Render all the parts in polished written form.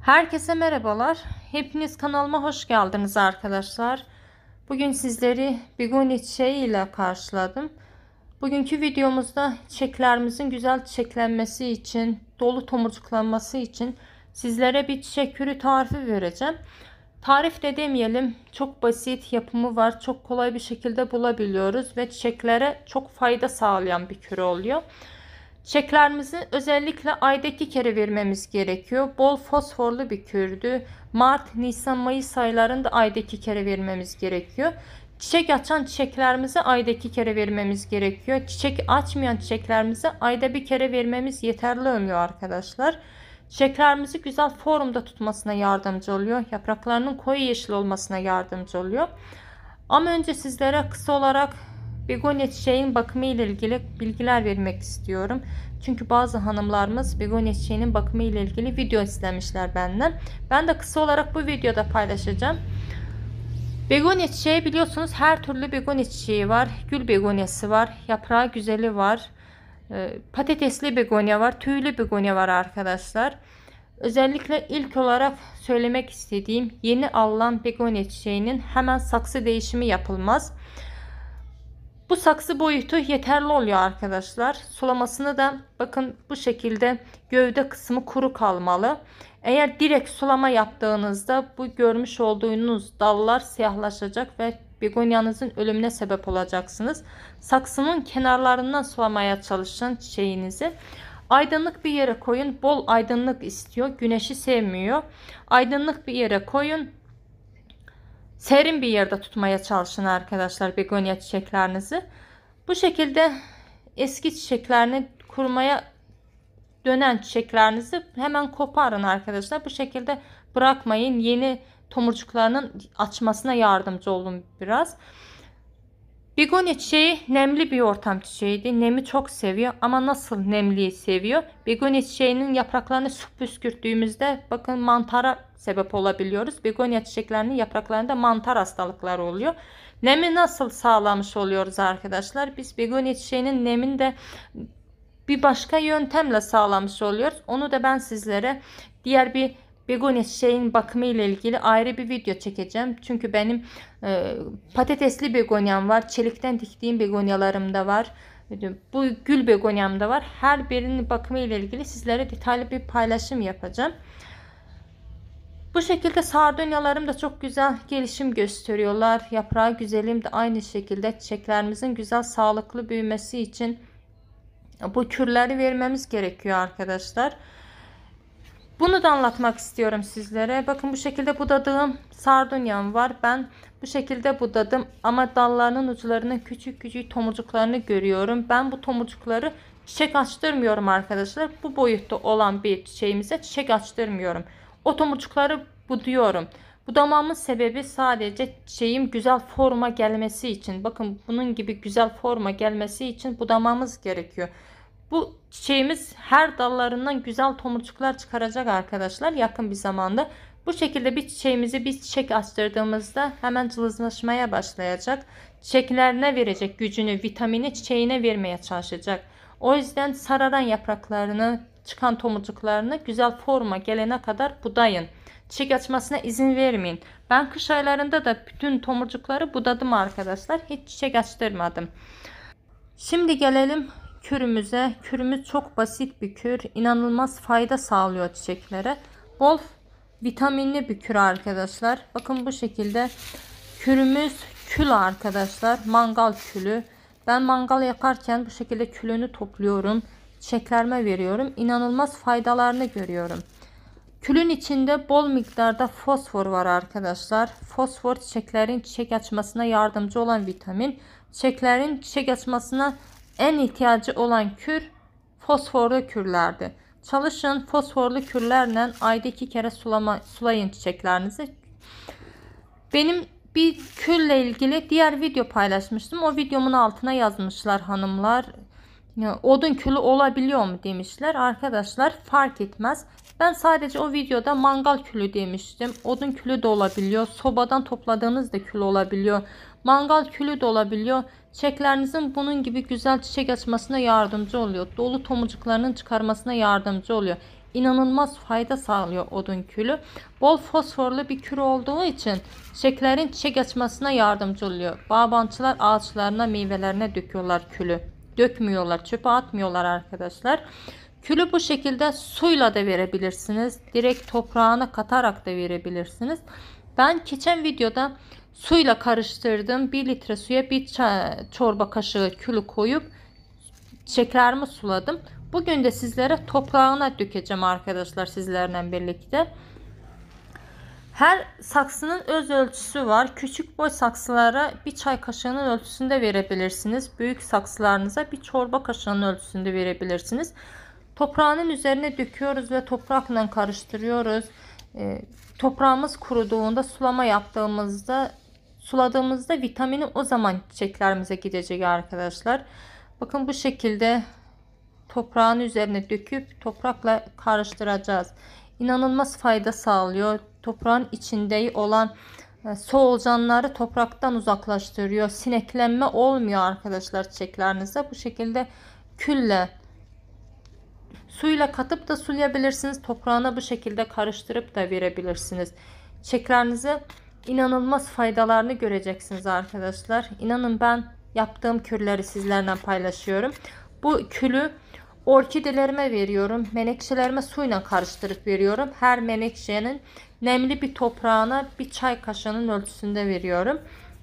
Herkese merhabalar. Hepiniz kanalıma hoş geldiniz arkadaşlar. Bugün sizleri begonya çiçeği ile karşıladım. Bugünkü videomuzda çiçeklerimizin güzel çiçeklenmesi için, dolu tomurcuklanması için sizlere bir çiçek kürü tarifi vereceğim. Tarif de demeyelim, çok basit, yapımı var, çok kolay bir şekilde bulabiliyoruz ve çiçeklere çok fayda sağlayan bir kürü oluyor. Çiçeklerimizi özellikle ayda 2 kere vermemiz gerekiyor. Bol fosforlu bir kürdü. Mart, Nisan, Mayıs aylarında ayda 2 kere vermemiz gerekiyor. Çiçek açan çiçeklerimizi ayda 2 kere vermemiz gerekiyor. Çiçek açmayan çiçeklerimizi ayda bir kere vermemiz yeterli oluyor arkadaşlar. Çiçeklerimizi güzel formda tutmasına yardımcı oluyor. Yapraklarının koyu yeşil olmasına yardımcı oluyor. Ama önce sizlere kısa olarak begonya çiçeğinin bakımı ile ilgili bilgiler vermek istiyorum. Çünkü bazı hanımlarımız begonya çiçeğinin bakımı ile ilgili video istemişler benden. Ben de kısa olarak bu videoda paylaşacağım. Begonya çiçeği biliyorsunuz her türlü begonya çiçeği var. Gül begonyası var. Yaprağı güzeli var. Patatesli begonya var. Tüylü begonya var arkadaşlar. Özellikle ilk olarak söylemek istediğim, yeni alınan begonya çiçeğinin hemen saksı değişimi yapılmaz. Bu saksı boyutu yeterli oluyor arkadaşlar. Sulamasını da bakın bu şekilde gövde kısmı kuru kalmalı. Eğer direkt sulama yaptığınızda bu görmüş olduğunuz dallar siyahlaşacak ve begonyanızın ölümüne sebep olacaksınız. Saksının kenarlarından sulamaya çalışın çiçeğinizi. Aydınlık bir yere koyun. Bol aydınlık istiyor. Güneşi sevmiyor. Aydınlık bir yere koyun. Serin bir yerde tutmaya çalışın arkadaşlar begonya çiçeklerinizi. Bu şekilde eski çiçeklerini kurumaya dönen çiçeklerinizi hemen koparın arkadaşlar. Bu şekilde bırakmayın. Yeni tomurcuklarının açmasına yardımcı olun biraz. Begonya çiçeği nemli bir ortam çiçeğiydi. Nemi çok seviyor ama nasıl nemliyi seviyor? Begonya çiçeğinin yapraklarını su püskürttüğümüzde bakın mantara sebep olabiliyoruz. Begonya çiçeklerinin yapraklarında mantar hastalıkları oluyor. Nemi nasıl sağlamış oluyoruz arkadaşlar? Biz begonya çiçeğinin nemini de bir başka yöntemle sağlamış oluyoruz. Onu da ben sizlere diğer bir begonya çiçeğin bakımı ile ilgili ayrı bir video çekeceğim. Çünkü benim patatesli begonyam var. Çelikten diktiğim begonyalarım da var. Bu gül begonyam da var. Her birinin bakımı ile ilgili sizlere detaylı bir paylaşım yapacağım. Bu şekilde sardunyalarım da çok güzel gelişim gösteriyorlar. Yaprağı güzelim de aynı şekilde çiçeklerimizin güzel sağlıklı büyümesi için bu kürleri vermemiz gerekiyor arkadaşlar. Bunu da anlatmak istiyorum sizlere. Bakın bu şekilde budadığım sardunyam var. Ben bu şekilde budadım ama dallarının uçlarının küçük küçük tomurcuklarını görüyorum. Ben bu tomurcukları çiçek açtırmıyorum arkadaşlar. Bu boyutta olan bir çiçeğimize çiçek açtırmıyorum. O tomurcukları buduyorum. Budamamın sebebi sadece çiçeğim güzel forma gelmesi için. Bakın bunun gibi güzel forma gelmesi için budamamız gerekiyor. Bu çiçeğimiz her dallarından güzel tomurcuklar çıkaracak arkadaşlar yakın bir zamanda. Bu şekilde bir çiçeğimizi biz çiçek açtırdığımızda hemen cılızlaşmaya başlayacak. Çiçeklerine verecek gücünü, vitamini çiçeğine vermeye çalışacak. O yüzden sararan yapraklarını, çıkan tomurcuklarını güzel forma gelene kadar budayın. Çiçek açmasına izin vermeyin. Ben kış aylarında da bütün tomurcukları budadım arkadaşlar. Hiç çiçek açtırmadım. Şimdi gelelim kürümüze. Kürümüz çok basit bir kür. İnanılmaz fayda sağlıyor çiçeklere. Bol vitaminli bir kür arkadaşlar. Bakın bu şekilde kürümüz kül arkadaşlar. Mangal külü. Ben mangal yakarken bu şekilde külünü topluyorum. Çiçeklerime veriyorum. İnanılmaz faydalarını görüyorum. Külün içinde bol miktarda fosfor var arkadaşlar. Fosfor çiçeklerin çiçek açmasına yardımcı olan vitamin. Çiçeklerin çiçek açmasına en ihtiyacı olan kür fosforlu kürlerdi. Çalışın fosforlu kürlerle ayda 2 kere sulayın çiçeklerinizi. Benim bir külle ilgili diğer video paylaşmıştım. O videomun altına yazmışlar hanımlar. Odun külü olabiliyor mu demişler. Arkadaşlar fark etmez. Ben sadece o videoda mangal külü demiştim. Odun külü de olabiliyor. Sobadan topladığınız da kül olabiliyor. Mangal külü de olabiliyor. Çiçeklerinizin bunun gibi güzel çiçek açmasına yardımcı oluyor. Dolu tomurcuklarının çıkarmasına yardımcı oluyor. inanılmaz fayda sağlıyor odun külü. Bol fosforlu bir kül olduğu için çiçeklerin çiçek açmasına yardımcı oluyor. Bağbançılar ağaçlarına, meyvelerine döküyorlar külü. Dökmüyorlar, çöpe atmıyorlar arkadaşlar. Külü bu şekilde suyla da verebilirsiniz. Direkt toprağına katarak da verebilirsiniz. Ben geçen videoda suyla karıştırdım. 1 litre suya bir çorba kaşığı külü koyup çiçeklerimi suladım. Bugün de sizlere toprağına dökeceğim arkadaşlar, sizlerle birlikte. Her saksının öz ölçüsü var. Küçük boy saksılara bir çay kaşığının ölçüsünde verebilirsiniz. Büyük saksılarınıza bir çorba kaşığının ölçüsünde verebilirsiniz. Toprağının üzerine döküyoruz ve toprakla karıştırıyoruz. Toprağımız kuruduğunda, sulama yaptığımızda, suladığımızda vitamini o zaman çiçeklerimize gidecek arkadaşlar. Bakın bu şekilde toprağın üzerine döküp toprakla karıştıracağız. İnanılmaz fayda sağlıyor. Toprağın içinde olan solucanları topraktan uzaklaştırıyor. Sineklenme olmuyor arkadaşlar çiçeklerinize. Bu şekilde külle, suyla katıp da sulayabilirsiniz. Toprağına bu şekilde karıştırıp da verebilirsiniz. Çiçeklerinize inanılmaz faydalarını göreceksiniz arkadaşlar. İnanın, ben yaptığım kürleri sizlerle paylaşıyorum. Bu külü orkidelerime veriyorum. Menekşelerime suyla karıştırıp veriyorum. Her menekşenin nemli bir toprağına bir çay kaşığının ölçüsünde veriyorum.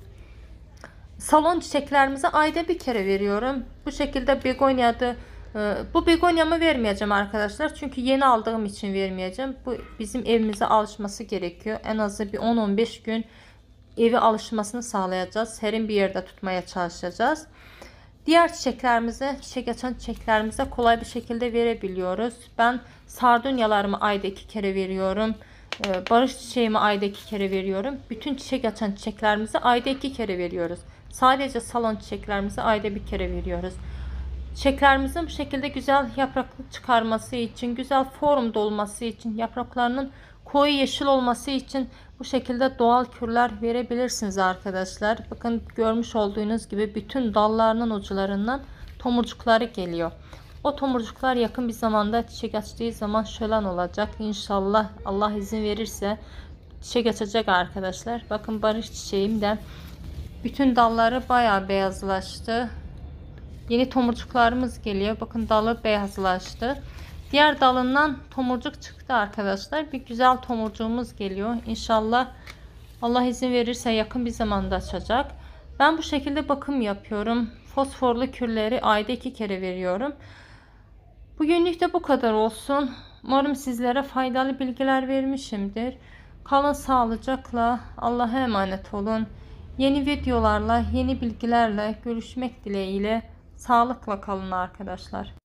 Salon çiçeklerimize ayda bir kere veriyorum. Bu şekilde begonyada, bu begonyamı vermeyeceğim arkadaşlar. Çünkü yeni aldığım için vermeyeceğim. Bu bizim evimize alışması gerekiyor. En azı bir 10-15 gün evi alışmasını sağlayacağız. Serin bir yerde tutmaya çalışacağız. Diğer çiçeklerimize, çiçek açan çiçeklerimize kolay bir şekilde verebiliyoruz. Ben sardunyalarımı ayda 2 kere veriyorum. Barış çiçeğimi ayda 2 kere veriyorum. Bütün çiçek açan çiçeklerimizi ayda 2 kere veriyoruz. Sadece salon çiçeklerimizi ayda bir kere veriyoruz. Çiçeklerimizin bu şekilde güzel yapraklı çıkarması için, güzel formda olması için, yapraklarının koyu yeşil olması için bu şekilde doğal kürler verebilirsiniz arkadaşlar. Bakın, görmüş olduğunuz gibi bütün dallarının uçlarından tomurcukları geliyor. O tomurcuklar yakın bir zamanda çiçek açtığı zaman şölen olacak. İnşallah Allah izin verirse çiçek açacak arkadaşlar. Bakın, barış çiçeğim de bütün dalları bayağı beyazlaştı. Yeni tomurcuklarımız geliyor. Bakın, dalı beyazlaştı. Diğer dalından tomurcuk çıktı arkadaşlar. Bir güzel tomurcuğumuz geliyor. İnşallah Allah izin verirse yakın bir zamanda açacak. Ben bu şekilde bakım yapıyorum. Fosforlu kürleri ayda 2 kere veriyorum. Bugünlük de bu kadar olsun. Umarım sizlere faydalı bilgiler vermişimdir. Kalın sağlıcakla. Allah'a emanet olun. Yeni videolarla, yeni bilgilerle görüşmek dileğiyle. Sağlıkla kalın arkadaşlar.